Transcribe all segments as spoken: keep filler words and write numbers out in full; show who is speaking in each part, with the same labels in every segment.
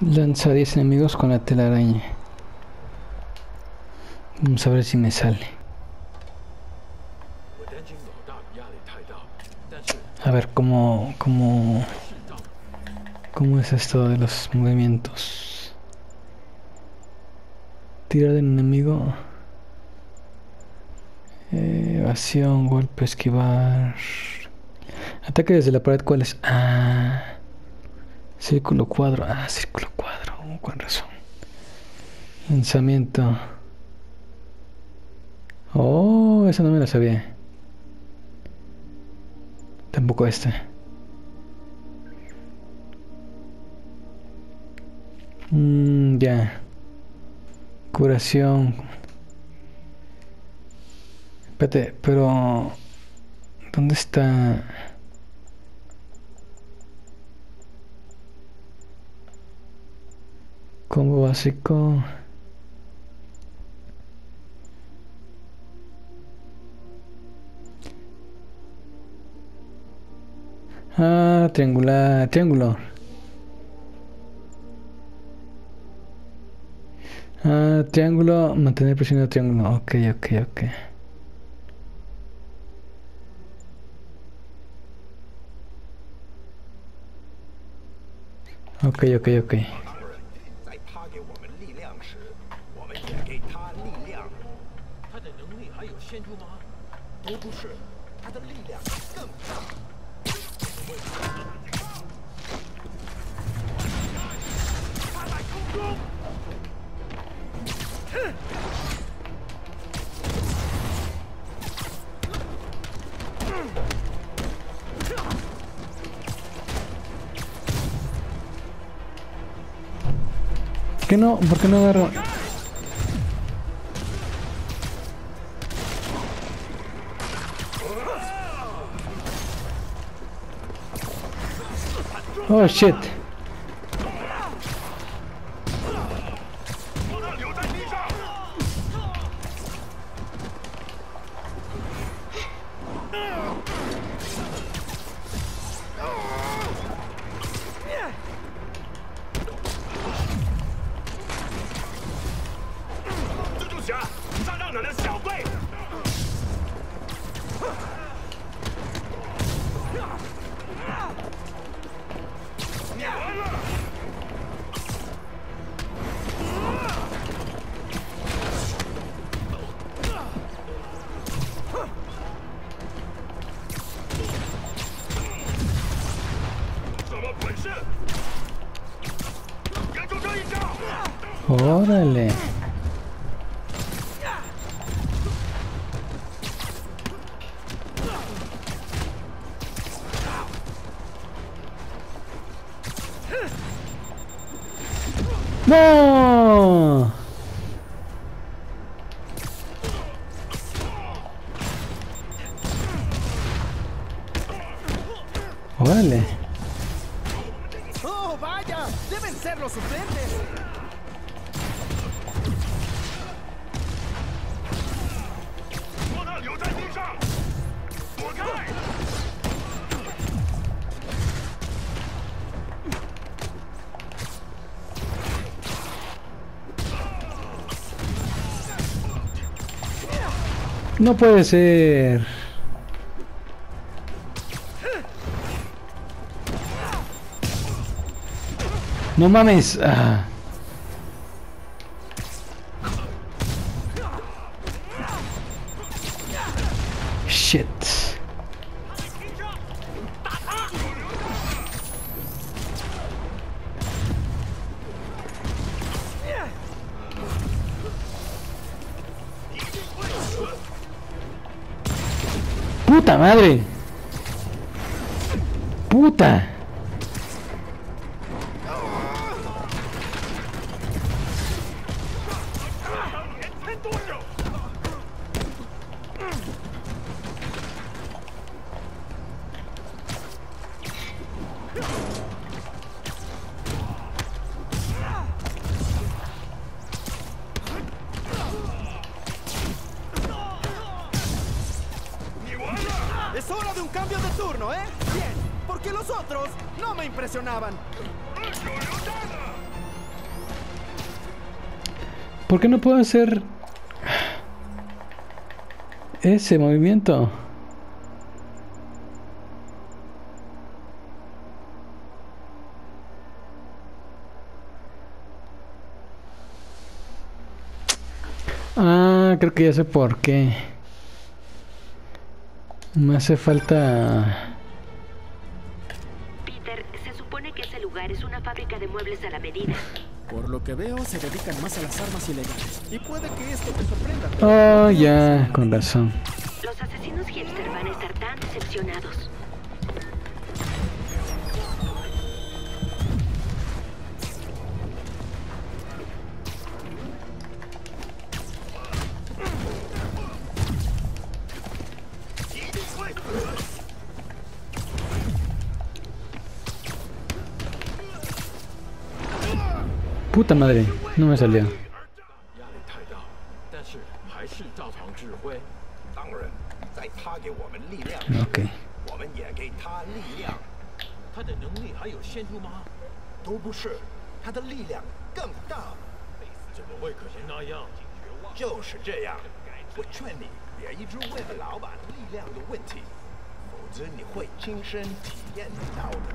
Speaker 1: Lanza diez enemigos con la telaraña. Vamos a ver si me sale. A ver cómo, cómo, cómo es esto de los movimientos. Tirar del enemigo. Eh, evasión, golpe, esquivar. Ataque desde la pared, ¿cuál es? Ah, círculo, cuadro. Ah, círculo, cuadro. Oh, con razón. Lanzamiento. Oh, eso no me lo sabía. Tampoco este. Mmm, ya. Curación. Espérate, pero... ¿dónde está? Combo básico. Ah, triangular, triángulo. Ah, triángulo, mantener presionado triángulo. Ok, ok, ok. Ok, ok, ok.
Speaker 2: 在他给我们力量时，我们也给他力量。他的能力还有限度吗？都不是，他的力量更大。他在空中。
Speaker 1: ¿Por qué no? ¿Por qué no agarro? Oh shit. Órale. ¡No! Órale.
Speaker 2: ¡Oh, vaya! ¡Deben ser los suplentes!
Speaker 1: No puede ser. No mames. Ah. Shit. Puta madre. Puta.
Speaker 2: Es hora de un cambio de turno, ¿eh? Bien, porque los otros no me impresionaban.
Speaker 1: ¿Por qué no puedo hacer ese movimiento? Ah, creo que ya sé por qué. Me hace falta...
Speaker 3: Peter, se supone que ese lugar es una fábrica de muebles a la medida.
Speaker 4: Por lo que veo, se dedican más a las armas ilegales. Y puede que esto te sorprenda.
Speaker 1: Oh, ya, con razón.
Speaker 3: Los asesinos hipster van a estar tan decepcionados.
Speaker 1: Puta madre, no me salió.
Speaker 2: 压力太大，但是还是照常指挥。当然，在他给我们力量时，
Speaker 1: Ok.
Speaker 2: 我们也给他力量。他的能力还有限度吗？都不是，他的力量更大。怎么会可能那样？就是这样。我劝你别一直为了老板力量的问题，否则你会亲身体验到的。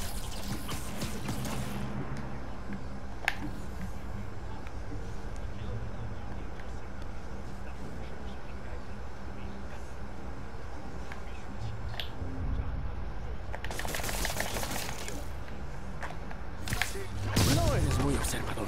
Speaker 4: No eres muy observador.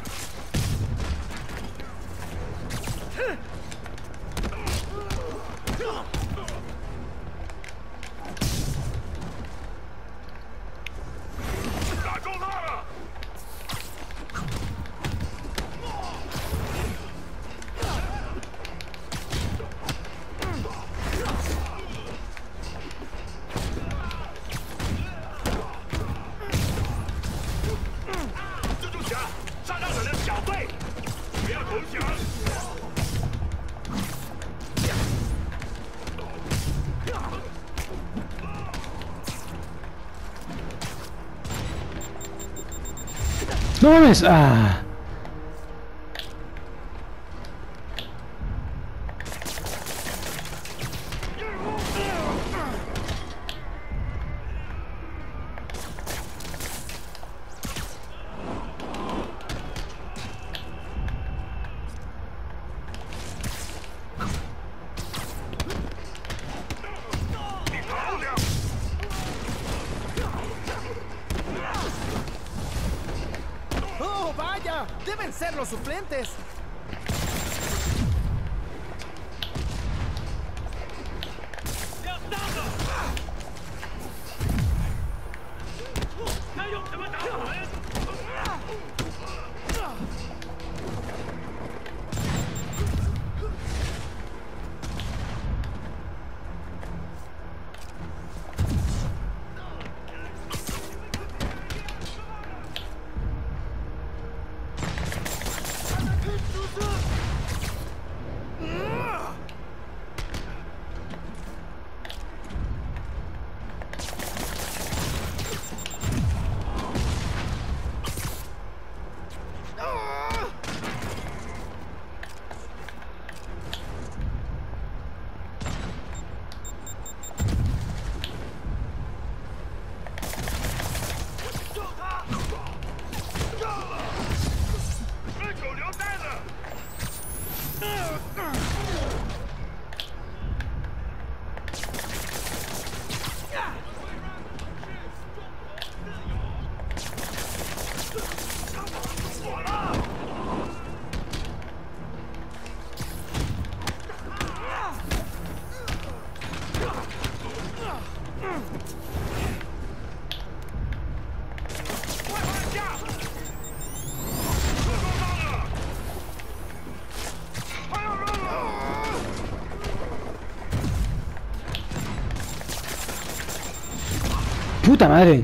Speaker 1: ¡No mames! ¡Ah!
Speaker 4: ¡Oh, vaya! ¡Deben ser los suplentes!
Speaker 1: ¡Puta madre!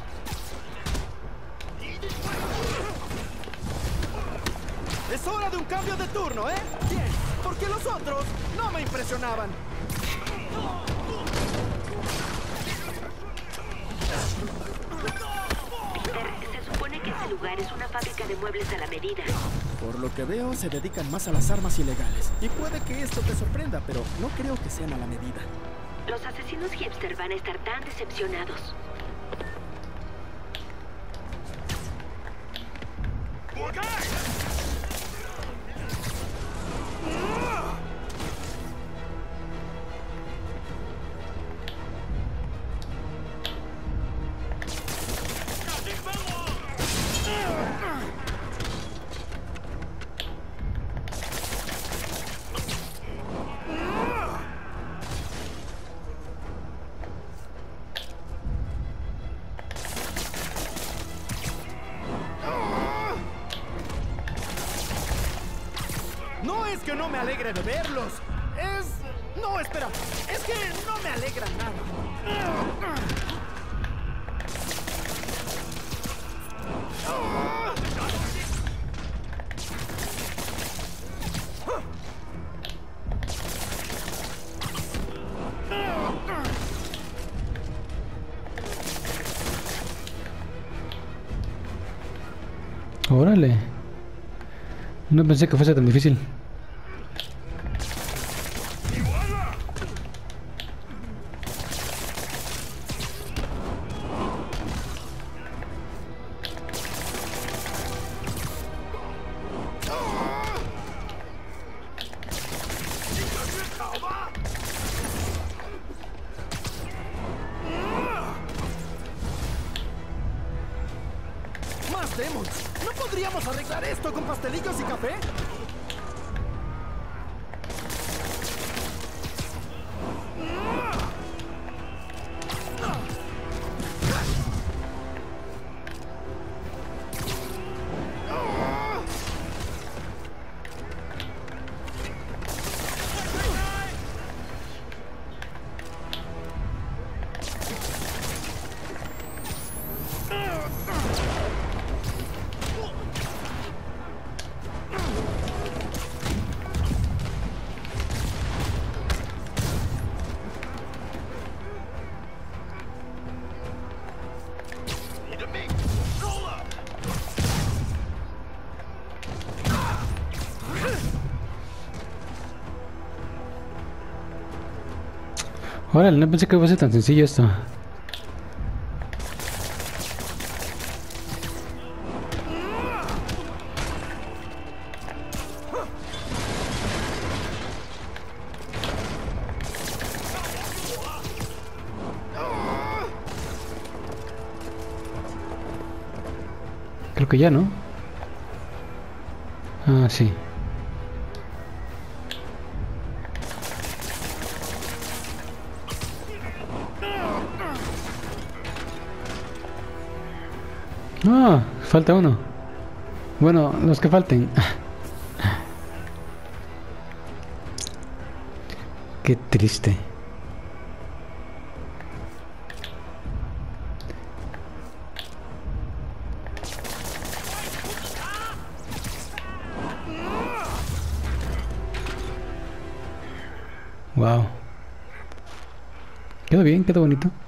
Speaker 4: Es hora de un cambio de turno, ¿eh? Bien, porque los otros no me impresionaban.
Speaker 3: Peter, se supone que ese ese lugar es una fábrica de muebles a la medida.
Speaker 4: Por lo que veo, se dedican más a las armas ilegales. Y puede que esto te sorprenda, pero no creo que sean a la medida.
Speaker 3: Los asesinos hipster van a estar tan decepcionados.
Speaker 4: No es que no me alegre de verlos. Es... No, espera. Es que no me alegra nada.
Speaker 1: Órale. No pensé que fuese tan difícil.
Speaker 4: ¡Más demons! ¿No podríamos arreglar esto con pastelillos y café?
Speaker 1: Órale, no pensé que fuese tan sencillo esto. Creo que ya, ¿no? Ah, sí. Ah, falta uno. Bueno, los que falten. Qué triste. Wow. Quedó bien, quedó bonito.